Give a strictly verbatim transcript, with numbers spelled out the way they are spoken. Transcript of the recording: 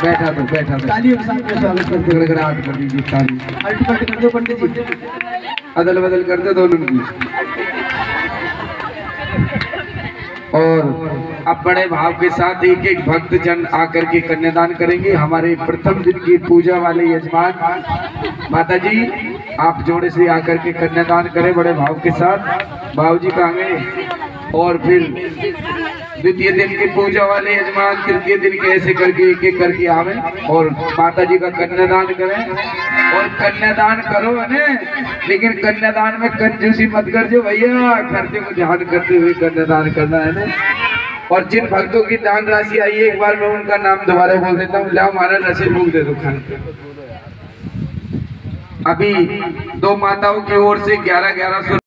बैठा दो बैठा दो तालियों के साथ में स्वागत करते हुए गड़गड़ाहट कर दीजिए ताली, अल्ट पल्ट कर दो पंडित जी, अदल बदल कर दो दोनों की। और अब बड़े भाव के साथ एक एक भक्त जन आकर के कन्यादान करेंगे। हमारे प्रथम दिन की पूजा वाले यजमान माता जी आप जोड़े से आकर के कन्यादान करें बड़े भाव के साथ। बाबू जी कहाँ गए? और फिर द्वितीय दिन की पूजा वाले यजमान तृतीय दिन के ऐसे करके एक एक करके आवे और माता जी का कन्यादान करें। और कन्यादान करो ने, लेकिन कन्यादान में कंजूसी मत कर जो भैया, खर्चे को ध्यान करते हुए कन्यादान करना है ना। और जिन भक्तों की दान राशि आई है एक बार मैं उनका नाम दोबारा बोल देता हूँ। लाओ हमारा नसीब भूख दे दो खाने। अभी दो माताओं की ओर से ग्यारह ग्यारह सौ